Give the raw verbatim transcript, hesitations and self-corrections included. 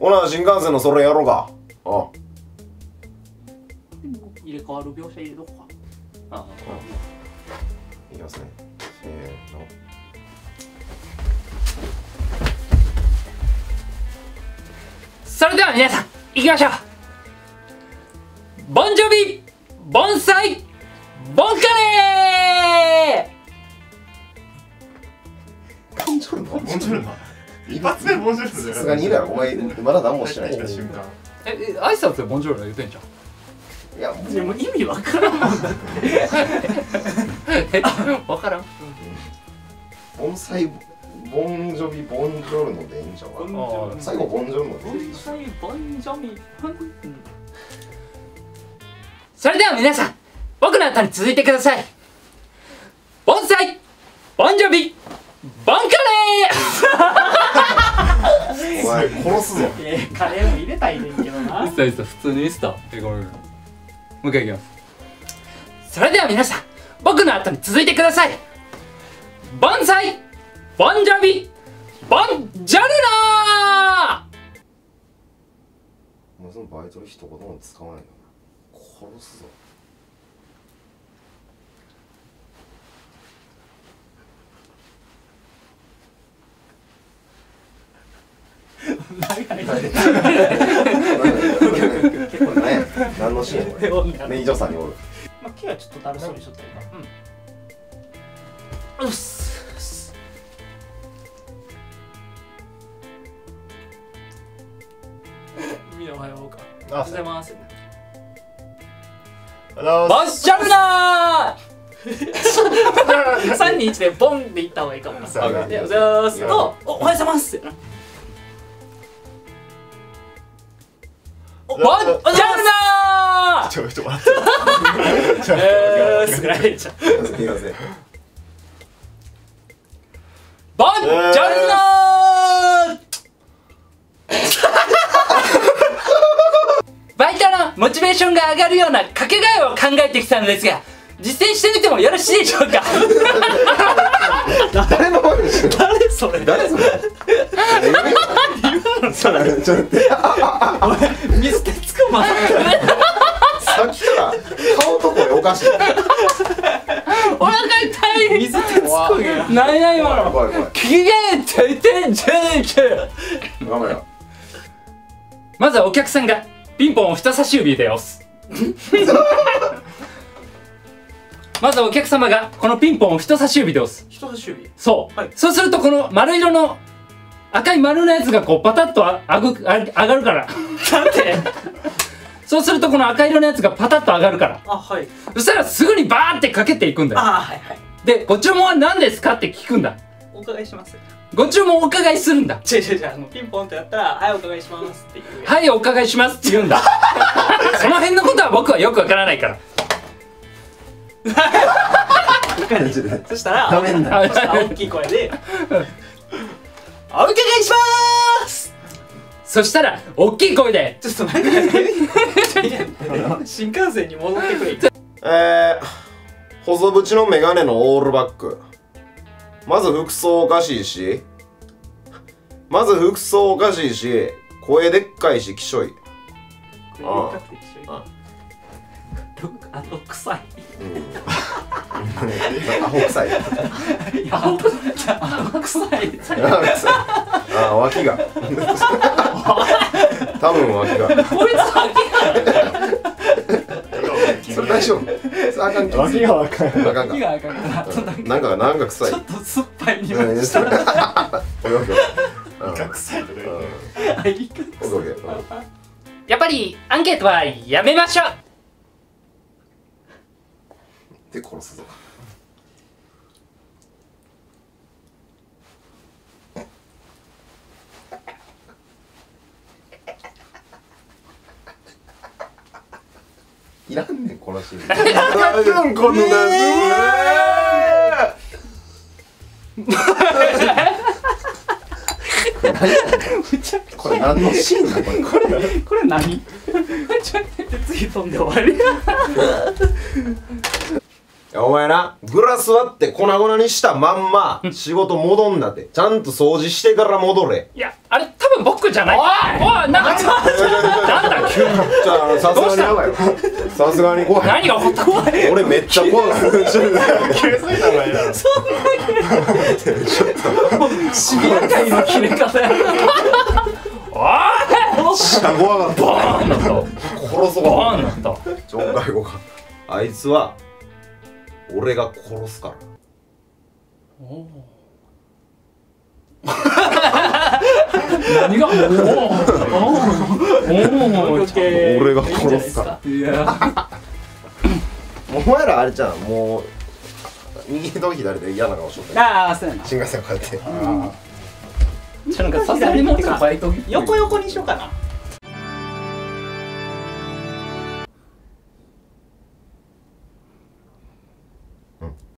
ほな新幹線のそれやろうか。あ入れ替わる描写入れとこうか。ああ、 いきますね。せーの。 それでは皆さん行きましょう。ボンジョビ盆栽ボンカレボンジョルノ。 ボンジョルノ。一発目ボンジョルノ。 さすがにいるやろ。お前まだ何もしてない。 瞬間。 ー。え、挨拶でボンジョルノ言うてんじゃん。 いやもうでも意味わからんもんだって。わからん。 盆栽ボンジョビボンジョルノでいいんちゃうか。最後ボンジョルノでいい。 盆栽ボンジョビ。それでは皆さん僕の後に続いてください。盆栽ボンジョビボンカレお前殺すぞ。 ー。えー、カレーも入れたいねんけどな。ミスターミスター普通にミスター。え、ごめん。もう一回いきます。それでは皆さん僕の後に続いてください。盆栽ボンジョビボンジョルノもうそのバイトで一言も使わないよな。殺すぞ。結構ね、何のシーンこれ。ね、イジョさんにおる。 まあ、木はちょっとだるそうにしとったけど。うん。うっす。みんなおはようか。おはようございます。ボンジョルノー。三二一でボンでいった方がいいかもな。で、おはようございますと、おおはようございますってな。ボンジョルノー。 ちょっと待って。 えー、すぐられちゃう。 すみません。 ボンジョルノー。バイトのモチベーションが上がるような掛け替えを考えてきたのですが、実践してみてもよろしいでしょうか。 誰の声でしょ。 誰それ。 誰それ。それちょっと待って。 水鉄くんまささっきから顔と声おかしい。 お腹痛い。水鉄くんや。ないない今の。 怖い怖い。 機嫌ついてんじゃねえか。 頑張れよ。 まずはお客さんがピンポンを人差し指で押す。まずはお客様がこのピンポンを人差し指で押す。 人差し指。 そう、 はい、 そうするとこの丸色の赤い丸のやつがこうパタッとああぐあ上がるからなんでそうするとこの赤色のやつがパタッと上がるから、 あ、はい。 そしたらすぐにバーってかけていくんだよ。 あ、はいはい。 でご注文は何ですかって聞くんだ。 お伺いします。 ご注文お伺いするんだ。 違う違う違う、あのピンポンってやったら、はい、お伺いしますっていう。 はい、お伺いしますって言うんだ。その辺のことは僕はよくわからないから。 そしたら、 ダメんだ。 そしたら大きい声で、お伺いしますそしたら大きい声で、 ちょっとなんか新幹線に戻ってくれ。 えー、細縁のメガネのオールバック。まず服装おかしいし、まず服装おかしいし、声でっかいし、きしょい。ああ。 あと臭い。 アホ臭い。 あと臭い。 ああ、脇が。多分脇が。 こいつ脇それ大丈夫。あかんけど。 脇がわかんない。 あかんか。 があかんから、 なんか、なんか臭い。 ちょっと酸っぱい匂うんいした。 おいおいおい。 イカ臭いとか言う。 あ、いいか。 オッケーオッケー。 やっぱりアンケートはやめましょう。 で殺すぞ。いらんねんこのシーン。いらんこんな。これ何のシーンだこれ。 これ、これ何？ちょっと待って、次飛んで終わり。 お前なグラス割って粉々にしたまんま仕事戻んなってちゃんと掃除してから戻れ。 いやあれ多分僕じゃない。おいおいなんかなんだ急に。 じゃあさすがにやばいよ。さすがに怖い。 何が起こったの。 俺めっちゃ怖い。 気づいた方がいいだろ。 シビア界の切れ方や。おいしゃ怖かった。 バーンなった殺そうバーンなったちょ外語があいつは俺が殺すから。 何がおお俺が殺すから。 いやお前らあれじゃんもう右と左で嫌な顔しとった。 ああそうやな。 新幹線こうやって。 ちょなんかさすがにもうちょっとバイト横横にしようかな。